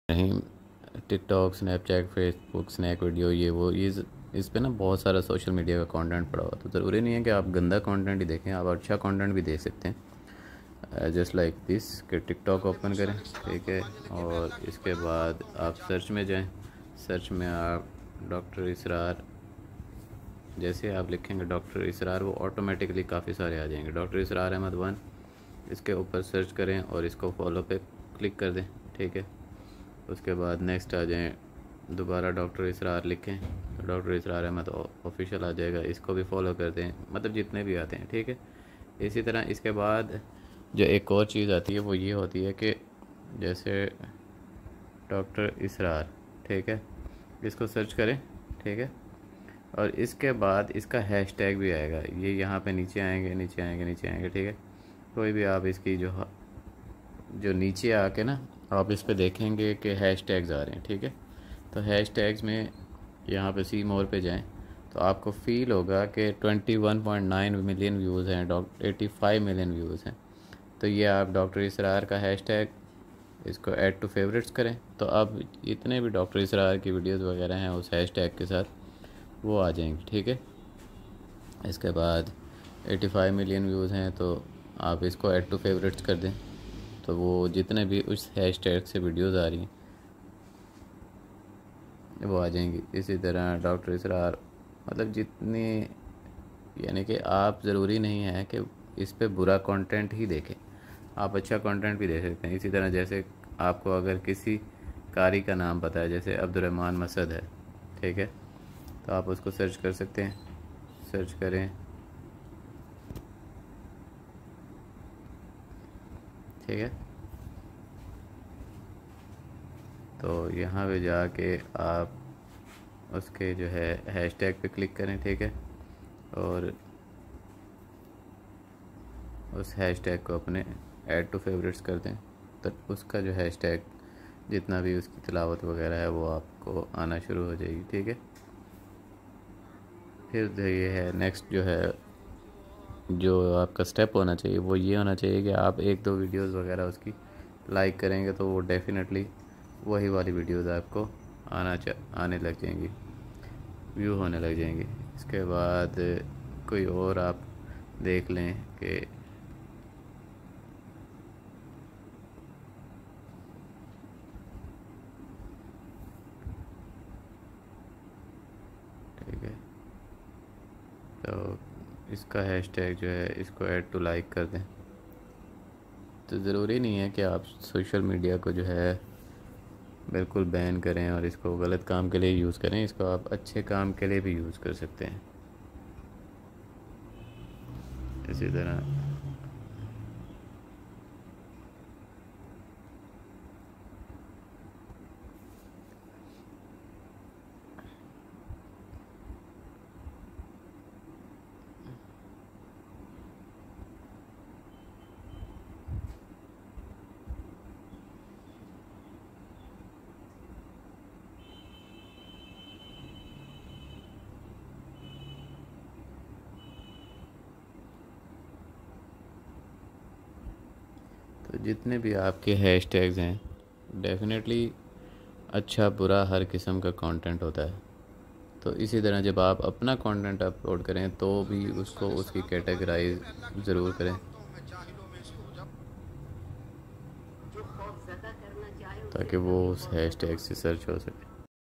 नहीं, TikTok, Snapchat, Facebook, snack video, ये वो ये इस पे ना बहुत सारा सोशल मीडिया का कंटेंट पड़ा हुआ, तो ज़रूरी नहीं है कि आप गंदा कंटेंट ही देखें, आप अच्छा कंटेंट भी देख सकते हैं। जस्ट लाइक दिस कि टिकटॉक ओपन करें, ठीक है, और इसके बाद आप सर्च में जाएं। सर्च में आप डॉक्टर इसरार, जैसे आप लिखेंगे डॉक्टर इसरार, वो ऑटोमेटिकली काफ़ी सारे आ जाएंगे। डॉक्टर इसरार अहमद 1, इसके ऊपर सर्च करें और इसको फॉलो पे क्लिक कर दें, ठीक है। उसके बाद नेक्स्ट आ जाएं, दोबारा डॉक्टर इसरार लिखें तो डॉक्टर इसरार अहमद ऑफिशियल आ जाएगा, इसको भी फॉलो कर दें, मतलब जितने भी आते हैं, ठीक है। इसी तरह इसके बाद जो एक और चीज़ आती है वो ये होती है कि जैसे डॉक्टर इसरार, ठीक है, इसको सर्च करें, ठीक है, और इसके बाद इसका हैशटैग भी आएगा, ये यहाँ पे नीचे आएंगे, नीचे आएंगे, नीचे आएंगे, ठीक है। कोई भी आप इसकी जो नीचे आके ना आप इस पे देखेंगे कि हैशटैग्स आ रहे हैं, ठीक है। तो हैशटैग्स में यहाँ पे सी मोर पे जाएं तो आपको फ़ील होगा कि 21.9 मिलियन व्यूज़ हैं, 85 मिलियन व्यूज़ हैं। तो ये आप डॉक्टर इसरार का हैशटैग, इसको ऐड टू फेवरेट्स करें, तो अब इतने भी डॉक्टर इसरार की वीडियोस वगैरह हैं उस हैशटैग के साथ वो आ जाएंगी, ठीक है। इसके बाद 85 मिलियन व्यूज़ हैं तो आप इसको ऐड टू फेवरेट्स कर दें, तो वो जितने भी उस हैशटैग से वीडियोस आ रही हैं वो आ जाएंगी। इसी तरह डॉक्टर इसरार, मतलब जितनी, यानी कि आप ज़रूरी नहीं है कि इस पे बुरा कंटेंट ही देखें, आप अच्छा कंटेंट भी देख सकते हैं। इसी तरह जैसे आपको अगर किसी कारी का नाम पता है, जैसे अब्दुर्रहमान मसद है, ठीक है, तो आप उसको सर्च कर सकते हैं। सर्च करें, ठीक है, तो यहाँ पे जाके आप उसके जो है हैशटैग पे क्लिक करें, ठीक है, और उस हैशटैग को अपने ऐड टू फेवरेट्स कर दें, तो उसका जो हैशटैग जितना भी उसकी तिलावत वगैरह है वो आपको आना शुरू हो जाएगी, ठीक है। फिर जो ये है नेक्स्ट जो है, जो आपका स्टेप होना चाहिए वो ये होना चाहिए कि आप एक दो वीडियोस वगैरह उसकी लाइक करेंगे तो वो डेफिनेटली वही वाली वीडियोस आपको आने लग जाएंगी, व्यू होने लग जाएंगी। इसके बाद कोई और आप देख लें कि ठीक है, तो इसका हैशटैग जो है इसको ऐड टू लाइक कर दें। तो ज़रूरी नहीं है कि आप सोशल मीडिया को जो है बिल्कुल बैन करें और इसको गलत काम के लिए यूज़ करें, इसको आप अच्छे काम के लिए भी यूज़ कर सकते हैं। इसी तरह तो जितने भी आपके हैशटैग्स हैं, डेफिनेटली अच्छा बुरा हर किस्म का कंटेंट होता है। तो इसी तरह जब आप अपना कंटेंट अपलोड करें तो भी उसको उसकी कैटेगराइज ज़रूर करें, ताकि वो उस हैशटैग से सर्च हो सके।